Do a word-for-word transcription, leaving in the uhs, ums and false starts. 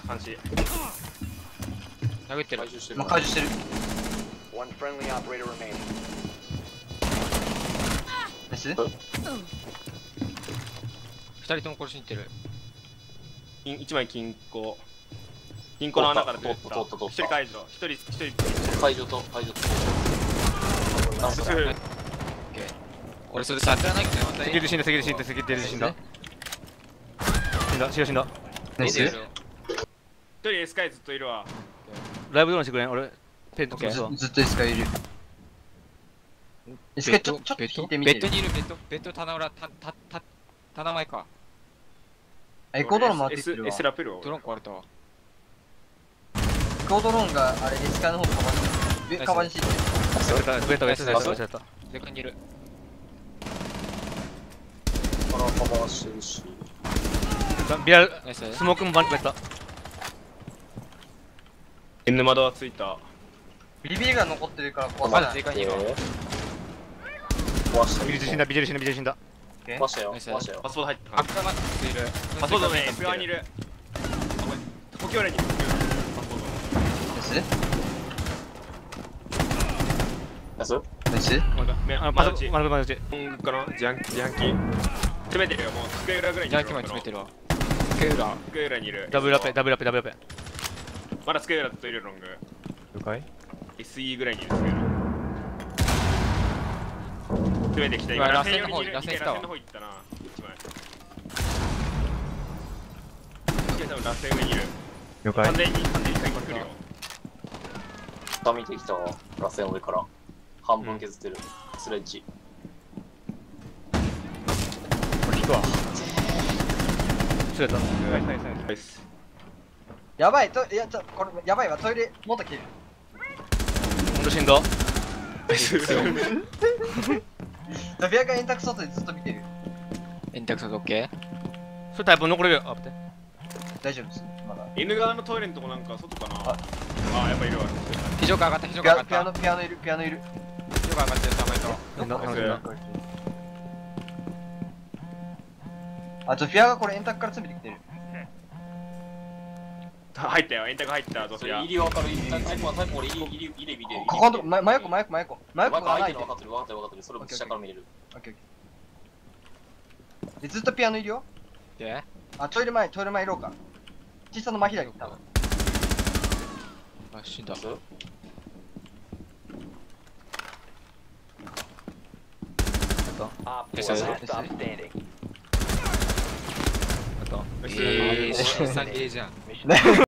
監視殴ってる。 回収してる。 まあ、解除してる。 One friendly operator remaining. ナイス。 二人とも殺しに行ってる。 金一枚金庫金庫の穴から出てきた。 通った通った通った一人解除、一人一人解除と解除と。 あすぐ俺それさせらないけどまたセキュリティ死んだ、セキュリティ死んだ、セキュリティ死んだ。死んだ、死んだ、死んだ。 ナイス。 一人エスカイずっといるわ。 ライブドローンしてくれん、俺。ペンとかずすわ。 ずっとエスカいる。エスカちょちょっと引いてみてる。 ベッドにいるベッドベッド棚裏たたた棚前か。 エコードローン回ってきて S るわ。 S ラプルをドローン壊れたわ。 エコードローンがあれエスカの方カバンしてる。カバンしてる。 ベタ、ベタ、ベタ、ベタ、ベタ。 でかにいる。 このカバーしてるし。 ビアル、 ナイス。 スモークもバンベタ。 N 窓はついた。 ビリビリが残ってるから壊まさない。 だでかにいる。 壊した。 ビジル死んだ、ビジル死んだ、ビジル死んだ。 壊したよ。 ナイス壊したよ。 パスポート入ってアクタマックスいる。 パスポートね、S 側にいる。補強連にパスポーナイス。 ナイス。 ナイス。 ト。めあの、 まだうち。 パス、まだまだうち。 から自販自販機詰めてるよ、もう机裏ぐらいにいる。 ジャンキーまで詰めてるわ。ケウラ。 机裏にいる。 ダブルアップ、ダブルアップ、ダブルアップ。 まだ机裏ずっといるロング。 了解。 エスイー ぐらいにいる机裏。詰めてきた。 今螺旋螺旋の方寄りにいる。 螺旋来たわ螺旋の方行ったな。一枚。いや多分螺旋上にいる。 了完全に完全に最後来るよ。 下見てきたわ。螺旋上から半分削ってる。スレッジ。 これ引くわ。失礼だ。ナイスナイスナイス。 ナイス。 やばいといやちょこれやばいわトイレもっと来てる。 ほんとしんど。 ナイス。 ダビアが円卓外でずっと見てる。 エンタクソドッケそれタイプ残れるよ。あ、待って。 大丈夫ですまだ。 N 側のトイレのとこなんか外かな。 ああ、やっぱいるわ。 非常が上がった非常ピが上がったアピアノピアノいるピアノいる。 非常が上がってるさまとなんだ、なんだ、なんだ。 あとフィアがこれ円卓から詰めてきてる。 入ったよ、エンタが入ったゾフィアそれ入。り分かる。タイプはタイプ俺入り入り入り見てる。 ここのとこま真横真横真横真横が相ないで。 手の分かってる分かってる分かってる。それも下から見れる。 オッケーオッケーでずっとピアノいるよ。 であトイレ前トイレ前いろうか。小さな真左行った。 あ死んだナイス。 Op です four よね last stop standing. あとナイスえー、さんゲーじゃん。